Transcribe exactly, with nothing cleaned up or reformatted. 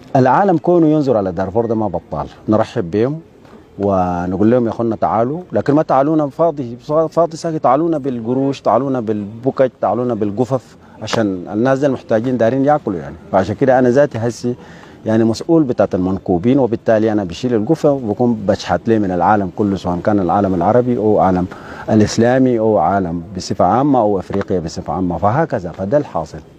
العالم كونه ينظر على دارفور ده ما بطال، نرحب بهم ونقول لهم يا اخوانا تعالوا، لكن ما تعالونا فاضي فاضي ساكت، تعالونا بالقروش، تعالونا بالبكج، تعالونا بالقفف، عشان الناس دي المحتاجين دارين ياكلوا يعني. فعشان كده انا ذاتي هسي يعني مسؤول بتاعت المنكوبين، وبالتالي انا بشيل القفه وبكون بشحت ليه من العالم كله، سواء كان العالم العربي او عالم الاسلامي او عالم بصفه عامه او افريقيا بصفه عامه، فهكذا. فده الحاصل.